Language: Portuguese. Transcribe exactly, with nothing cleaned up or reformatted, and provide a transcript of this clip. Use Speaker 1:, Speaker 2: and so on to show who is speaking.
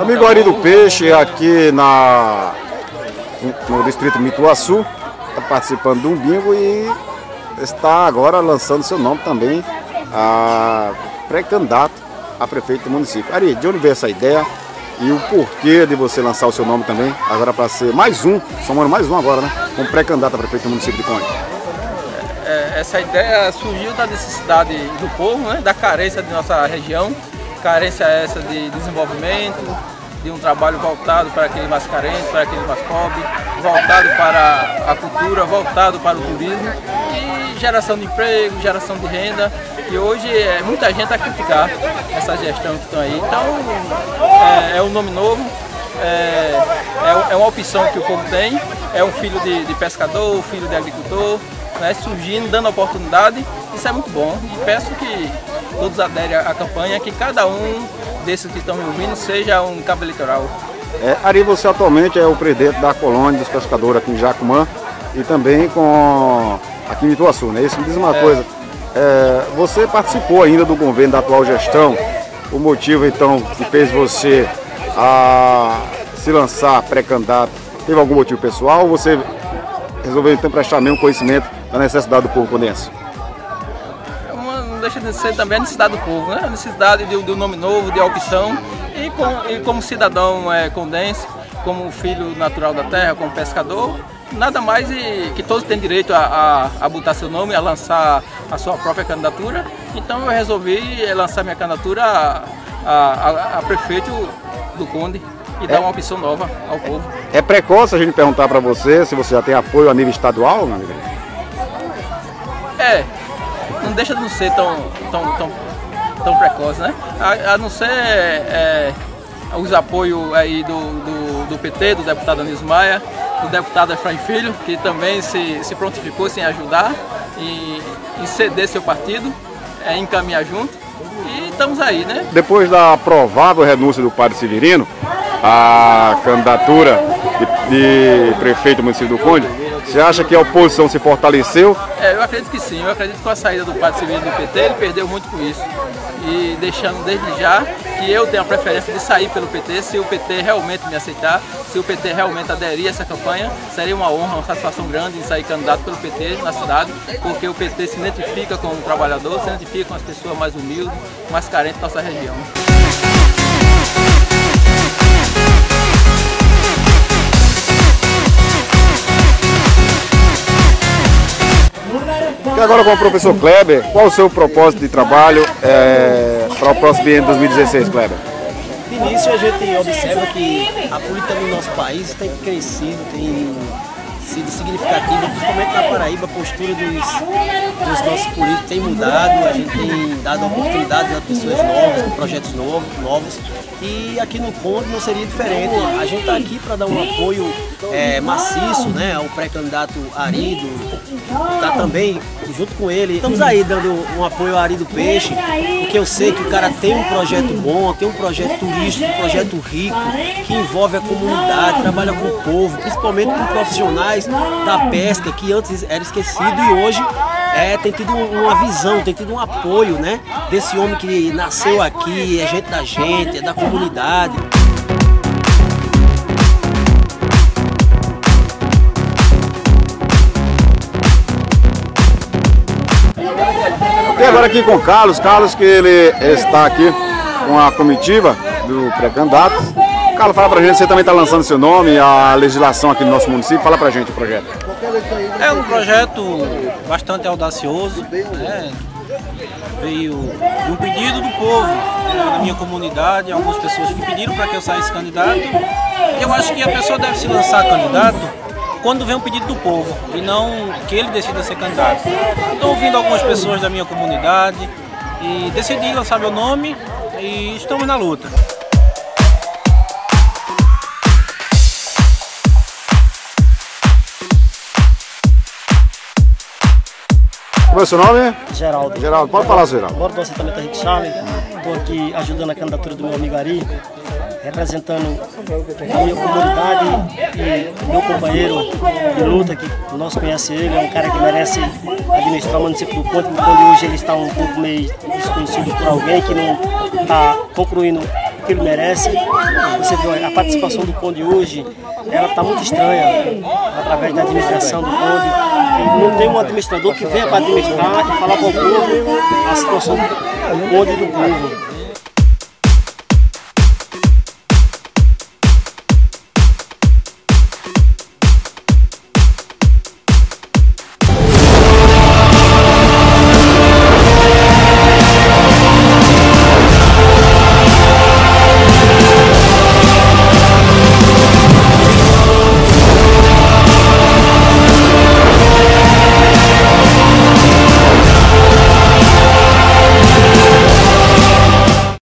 Speaker 1: Amigo Ari do Peixe, aqui na, no distrito Mituaçu, está participando de um bingo e está agora lançando seu nome também a pré-candidato a prefeito do município. Ari, de onde veio essa ideia e o porquê de você lançar o seu nome também, agora para ser mais um, somando mais um agora, né? Como pré-candidato a prefeito do município de Conde?
Speaker 2: É, essa ideia surgiu da necessidade do povo, né? Da carência de nossa região, carência essa de desenvolvimento, de um trabalho voltado para aquele mais carente, para aquele mais pobre, voltado para a cultura, voltado para o turismo e geração de emprego, geração de renda. E hoje é, muita gente a criticar essa gestão que estão aí. Então é, é um nome novo, é, é, é uma opção que o povo tem, é um filho de, de pescador, filho de agricultor, né, surgindo, dando oportunidade. Isso é muito bom e peço que todos aderem à campanha, que cada um desses que estão me ouvindo seja um cabo eleitoral.
Speaker 1: É, Ari, você atualmente é o presidente da colônia dos pescadores aqui em Jacumã e também com aqui em Mituaçu, né? Isso me diz uma é. coisa, é, você participou ainda do governo da atual gestão, o motivo então que fez você a se lançar pré-candidato, teve algum motivo pessoal ou você resolveu então prestar mesmo conhecimento da necessidade do povo condense?
Speaker 2: Não deixa de ser também a necessidade do povo, né? A necessidade de, de um nome novo, de opção. E, com, e como cidadão é, condense, como filho natural da terra, como pescador, nada mais e, que todos têm direito a, a, a botar seu nome, a lançar a sua própria candidatura. Então eu resolvi lançar minha candidatura a, a, a prefeito do Conde e dar é. uma opção nova ao povo.
Speaker 1: É precoce a gente perguntar para você se você já tem apoio a nível estadual, meu amigo?
Speaker 2: É. Não deixa de não ser tão, tão, tão, tão precoce, né? A, a não ser é, os apoios aí do, do, do P T, do deputado Anísio Maia, do deputado Efraim Filho, que também se, se prontificou em ajudar e em ceder seu partido, é, encaminhar junto. E estamos aí, né?
Speaker 1: Depois da provável renúncia do padre Severino, a candidatura de, de prefeito do município do Conde, você acha que a oposição se fortaleceu?
Speaker 2: É, eu acredito que sim. Eu acredito que com a saída do padre Severino do P T, ele perdeu muito com isso. E deixando desde já que eu tenho a preferência de sair pelo P T, se o P T realmente me aceitar, se o P T realmente aderir a essa campanha, seria uma honra, uma satisfação grande em sair candidato pelo P T na cidade, porque o P T se identifica com o trabalhador, se identifica com as pessoas mais humildes, mais carentes da nossa região.
Speaker 1: E agora com o professor Kleber, qual o seu propósito de trabalho é, para o próximo ano de dois mil e dezesseis, Kleber?
Speaker 3: De início a gente observa que a política no nosso país tem crescido, tem sido significativa, principalmente na Paraíba, a postura dos, dos nossos políticos tem mudado, a gente tem dado oportunidades a pessoas novas, com projetos novos, novos e aqui no Conde não seria diferente. A gente está aqui para dar um apoio é, maciço, né, ao pré-candidato Ari, está também junto com ele. Estamos aí dando um apoio ao Ari do Peixe, porque eu sei que o cara tem um projeto bom, tem um projeto turístico, um projeto rico, que envolve a comunidade, trabalha com o povo, principalmente com profissionais da pesca, que antes era esquecido e hoje é, tem tido uma visão, tem tido um apoio, né, desse homem que nasceu aqui, é gente da gente, é da comunidade.
Speaker 1: E agora aqui com o Carlos, Carlos que ele está aqui com a comitiva do pré-candidato. Carlos, fala pra gente, você também está lançando seu nome, a legislação aqui no nosso município, fala pra gente o projeto.
Speaker 4: É um projeto bastante audacioso, né? Veio de um pedido do povo, né, da minha comunidade, algumas pessoas que pediram para que eu saísse candidato. Eu acho que a pessoa deve se lançar candidato quando vem um pedido do povo e não que ele decida ser candidato. Estou ouvindo algumas pessoas da minha comunidade e decidi lançar meu nome e estamos na luta.
Speaker 1: Qual é o seu nome?
Speaker 3: Geraldo.
Speaker 1: Geraldo, pode falar, Geraldo.
Speaker 3: Embora você também está Rick Charlie, estou aqui ajudando a candidatura do meu amigo Ari, representando a minha comunidade e meu companheiro de luta, que nós conhecemos ele, é um cara que merece administrar o município do Conde, porque hoje ele está um pouco meio desconhecido por alguém que não está concluindo que ele merece. Você vê a participação do Conde hoje, ela está muito estranha, através da administração do Conde. Não tem um administrador que venha para administrar e falar para o povo a situação do Conde e do povo.